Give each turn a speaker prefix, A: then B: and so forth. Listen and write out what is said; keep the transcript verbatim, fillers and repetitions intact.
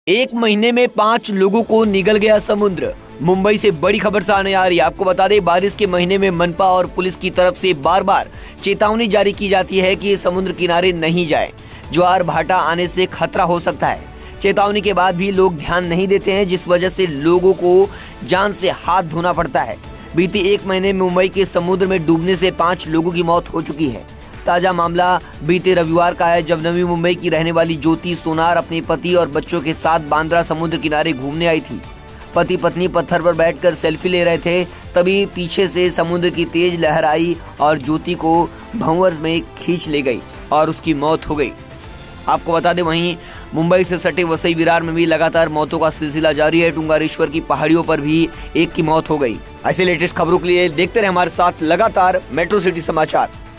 A: एक महीने में पांच लोगों को निगल गया समुद्र। मुंबई से बड़ी खबर सामने आ रही है। आपको बता दें, बारिश के महीने में मनपा और पुलिस की तरफ से बार बार चेतावनी जारी की जाती है कि समुद्र किनारे नहीं जाएं। ज्वार भाटा आने से खतरा हो सकता है। चेतावनी के बाद भी लोग ध्यान नहीं देते हैं, जिस वजह से लोगों को जान से हाथ धोना पड़ता है। बीते एक महीने में मुंबई के समुद्र में डूबने से पांच लोगों की मौत हो चुकी है। ताजा मामला बीते रविवार का है, जब नवी मुंबई की रहने वाली ज्योति सोनार अपने पति और बच्चों के साथ बांद्रा समुद्र किनारे घूमने आई थी। पति पत्नी पत्थर पर बैठकर सेल्फी ले रहे थे, तभी पीछे से समुद्र की तेज लहर आई और ज्योति को भंवर में खींच ले गई और उसकी मौत हो गई। आपको बता दें, वहीं मुंबई से सटे वसई विरार में भी लगातार मौतों का सिलसिला जारी है। टुंगारेश्वर की पहाड़ियों पर भी एक की मौत हो गई। ऐसे लेटेस्ट खबरों के लिए देखते रहे हमारे साथ लगातार मेट्रो सिटी समाचार।